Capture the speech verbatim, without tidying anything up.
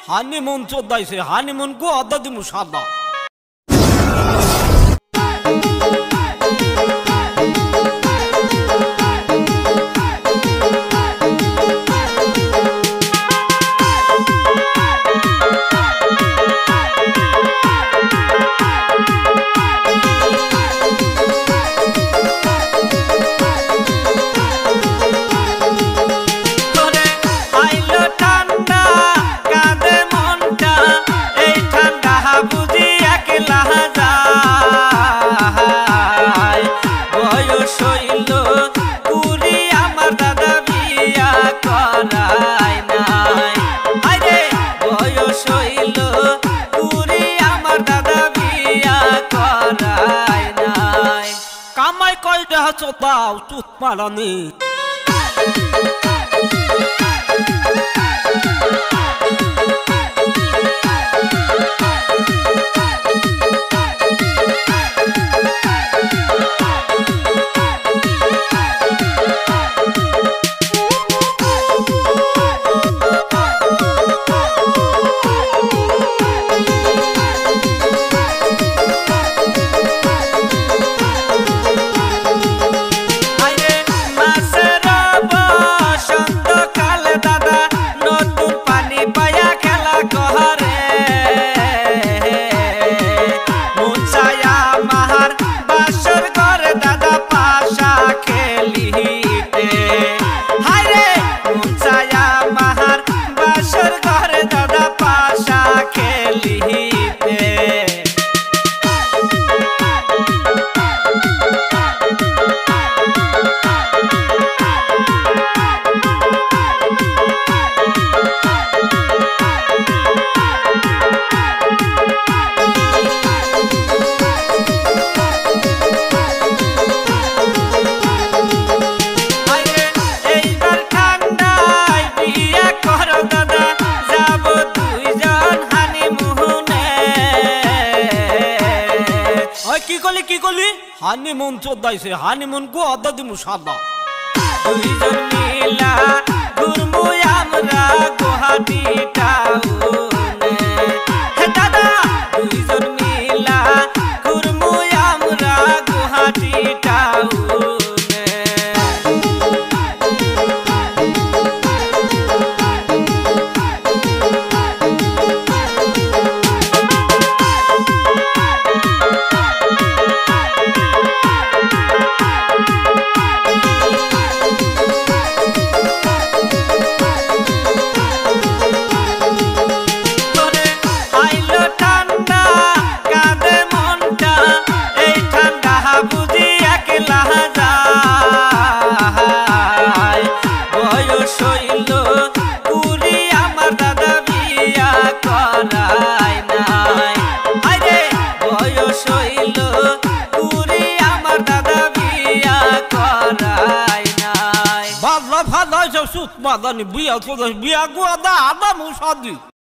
honeymoon চোদ্দাইছে honeymoon গো আদা দিমু সাদা Daw tut malani হানিমুন চোদ্দাইছে হানিমুন গো আদা দিমু সাদা দুইজন মিলা ঘুরমু আমরা গুয়াহাটি টাউনে হে দাদা দুইজন মিলা ঘুরমু আমরা গুয়াহাটি টাউনে Madani biya biya gua da ada musadi